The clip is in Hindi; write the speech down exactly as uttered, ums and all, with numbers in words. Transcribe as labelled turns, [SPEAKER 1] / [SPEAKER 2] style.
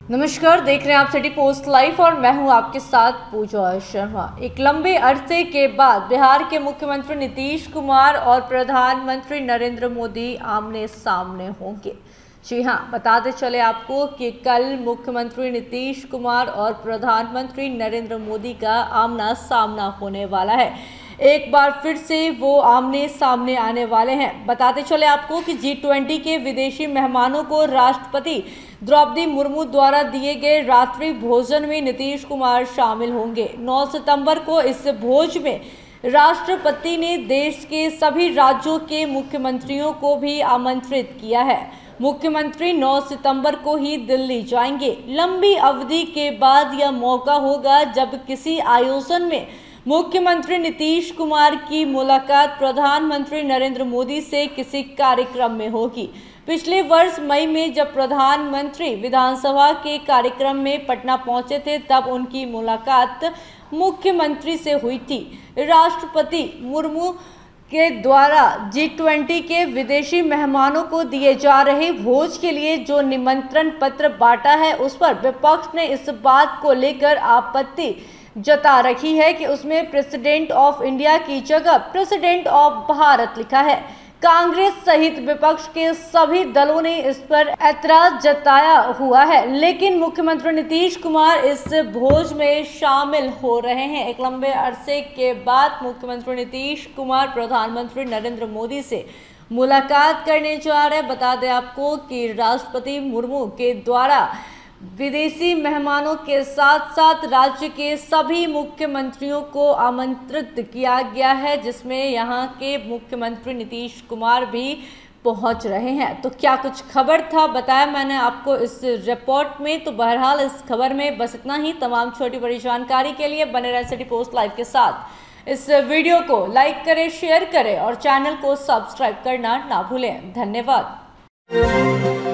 [SPEAKER 1] नमस्कार, देख रहे हैं आप सिटी पोस्ट लाइव और मैं हूं आपके साथ पूजा शर्मा। एक लंबे अरसे के बाद बिहार के मुख्यमंत्री नीतीश कुमार और प्रधानमंत्री नरेंद्र मोदी आमने सामने होंगे। जी हां, बताते चले आपको कि कल मुख्यमंत्री नीतीश कुमार और प्रधानमंत्री नरेंद्र मोदी का आमना सामना होने वाला है। एक बार फिर से वो आमने सामने आने वाले हैं। बताते चले आपको कि जी ट्वेंटी के विदेशी मेहमानों को राष्ट्रपति द्रौपदी मुर्मू द्वारा दिए गए रात्रि भोजन में नीतीश कुमार शामिल होंगे। नौ सितंबर को इस भोज में राष्ट्रपति ने देश के सभी राज्यों के मुख्यमंत्रियों को भी आमंत्रित किया है। मुख्यमंत्री नौ सितंबर को ही दिल्ली जाएंगे। लंबी अवधि के बाद यह मौका होगा जब किसी आयोजन में मुख्यमंत्री नीतीश कुमार की मुलाकात प्रधानमंत्री नरेंद्र मोदी से किसी कार्यक्रम में होगी। पिछले वर्ष मई में जब प्रधानमंत्री विधानसभा के कार्यक्रम में पटना पहुंचे थे, तब उनकी मुलाकात मुख्यमंत्री से हुई थी। राष्ट्रपति मुर्मू के द्वारा जी ट्वेंटी के विदेशी मेहमानों को दिए जा रहे भोज के लिए जो निमंत्रण पत्र बांटा है, उस पर विपक्ष ने इस बात को लेकर आपत्ति जता रखी है कि उसमें प्रेसिडेंट ऑफ इंडिया की जगह प्रेसिडेंट ऑफ भारत लिखा है। कांग्रेस सहित विपक्ष के सभी दलों ने इस पर ऐतराज जताया हुआ है, लेकिन मुख्यमंत्री नीतीश कुमार इस भोज में शामिल हो रहे हैं। एक लंबे अरसे के बाद मुख्यमंत्री नीतीश कुमार प्रधानमंत्री नरेंद्र मोदी से मुलाकात करने जा रहे हैं। बता दें आपको कि राष्ट्रपति मुर्मू के द्वारा विदेशी मेहमानों के साथ साथ राज्य के सभी मुख्यमंत्रियों को आमंत्रित किया गया है, जिसमें यहां के मुख्यमंत्री नीतीश कुमार भी पहुंच रहे हैं। तो क्या कुछ खबर था, बताया मैंने आपको इस रिपोर्ट में। तो बहरहाल इस खबर में बस इतना ही। तमाम छोटी बड़ी जानकारी के लिए बने रहें सिटी पोस्ट लाइव के साथ। इस वीडियो को लाइक करें, शेयर करें और चैनल को सब्सक्राइब करना ना भूलें। धन्यवाद।